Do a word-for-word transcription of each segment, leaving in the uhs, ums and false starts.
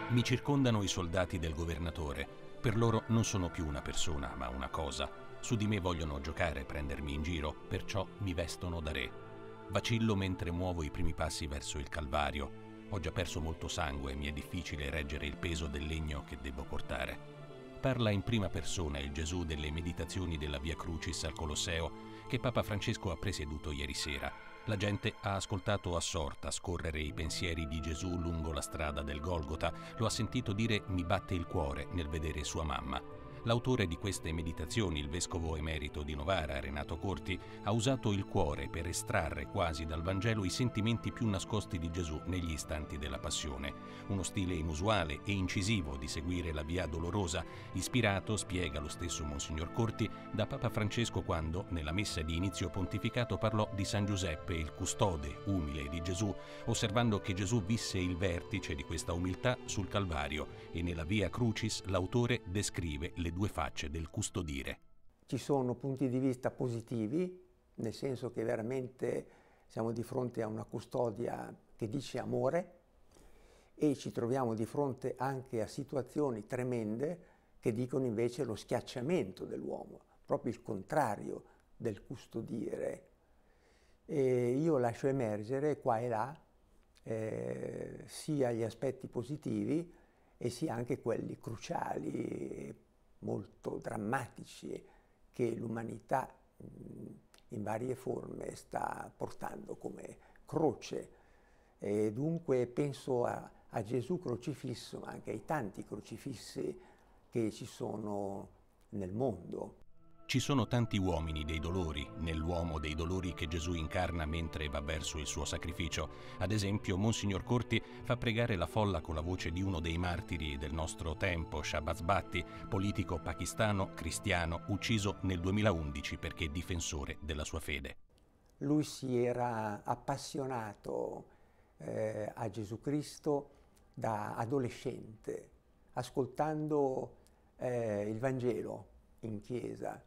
Mi circondano i soldati del governatore. Per loro non sono più una persona, ma una cosa. Su di me vogliono giocare, prendermi in giro, perciò mi vestono da re. Vacillo mentre muovo i primi passi verso il Calvario. Ho già perso molto sangue e mi è difficile reggere il peso del legno che devo portare. Parla in prima persona il Gesù delle meditazioni della Via Crucis al Colosseo che Papa Francesco ha presieduto ieri sera. La gente ha ascoltato assorta scorrere i pensieri di Gesù lungo la strada del Golgota. Lo ha sentito dire «mi batte il cuore» nel vedere sua mamma. L'autore di queste meditazioni, il vescovo emerito di Novara, Renato Corti, ha usato il cuore per estrarre quasi dal Vangelo i sentimenti più nascosti di Gesù negli istanti della Passione. Uno stile inusuale e incisivo di seguire la Via Dolorosa, ispirato, spiega lo stesso Monsignor Corti, da Papa Francesco quando, nella messa di inizio pontificato, parlò di San Giuseppe, il custode umile di Gesù, osservando che Gesù visse il vertice di questa umiltà sul Calvario e nella Via Crucis l'autore descrive le due facce del custodire. Ci sono punti di vista positivi, nel senso che veramente siamo di fronte a una custodia che dice amore, e ci troviamo di fronte anche a situazioni tremende che dicono invece lo schiacciamento dell'uomo, proprio il contrario del custodire. E io lascio emergere qua e là eh, sia gli aspetti positivi e sia anche quelli cruciali, molto drammatici, che l'umanità in varie forme sta portando come croce. E dunque penso a, a Gesù crocifisso, ma anche ai tanti crocifissi che ci sono nel mondo. Ci sono tanti uomini dei dolori, nell'uomo dei dolori che Gesù incarna mentre va verso il suo sacrificio. Ad esempio, Monsignor Corti fa pregare la folla con la voce di uno dei martiri del nostro tempo, Shahbaz Bhatti, politico pakistano cristiano ucciso nel duemilaundici perché difensore della sua fede. Lui si era appassionato eh, a Gesù Cristo da adolescente, ascoltando eh, il Vangelo in chiesa,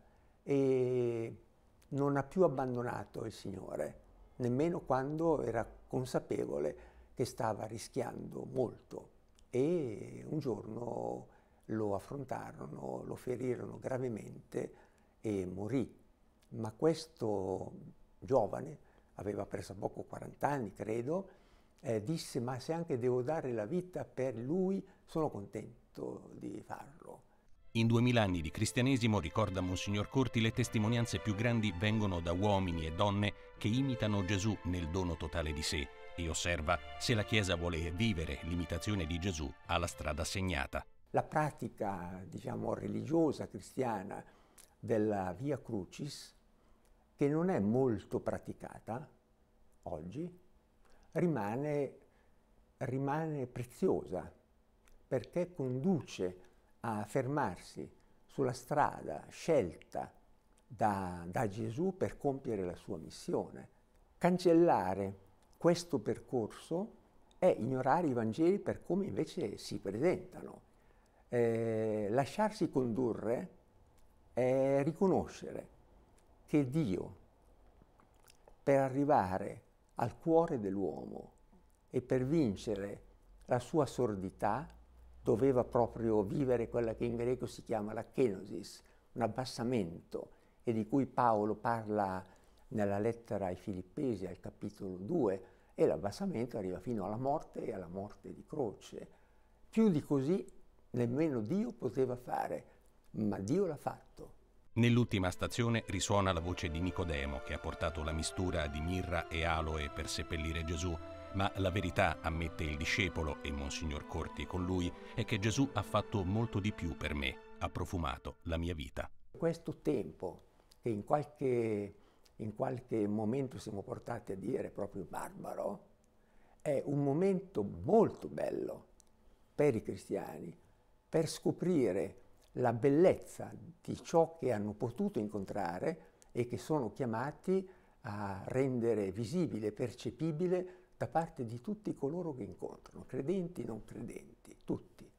e non ha più abbandonato il Signore, nemmeno quando era consapevole che stava rischiando molto. E un giorno lo affrontarono, lo ferirono gravemente e morì. Ma questo giovane, aveva preso poco quaranta anni credo, eh, disse: ma se anche devo dare la vita per lui, sono contento di farlo. In duemila anni di cristianesimo, ricorda Monsignor Corti, le testimonianze più grandi vengono da uomini e donne che imitano Gesù nel dono totale di sé, e osserva: se la Chiesa vuole vivere l'imitazione di Gesù, ha la strada segnata. La pratica, diciamo, religiosa cristiana della Via Crucis, che non è molto praticata oggi, rimane, rimane preziosa, perché conduce a fermarsi sulla strada scelta da, da Gesù per compiere la sua missione. Cancellare questo percorso è ignorare i Vangeli per come invece si presentano. Eh, lasciarsi condurre è riconoscere che Dio, per arrivare al cuore dell'uomo e per vincere la sua sordità, doveva proprio vivere quella che in greco si chiama la kenosis, un abbassamento, e di cui Paolo parla nella lettera ai Filippesi al capitolo due, e l'abbassamento arriva fino alla morte e alla morte di croce. Più di così nemmeno Dio poteva fare, ma Dio l'ha fatto. Nell'ultima stazione risuona la voce di Nicodemo, che ha portato la mistura di mirra e aloe per seppellire Gesù. Ma la verità, ammette il discepolo e Monsignor Corti con lui, è che Gesù ha fatto molto di più per me, ha profumato la mia vita. Questo tempo, che in qualche, in qualche momento siamo portati a dire proprio barbaro, è un momento molto bello per i cristiani, per scoprire la bellezza di ciò che hanno potuto incontrare e che sono chiamati a rendere visibile, percepibile da parte di tutti coloro che incontrano, credenti e non credenti, tutti.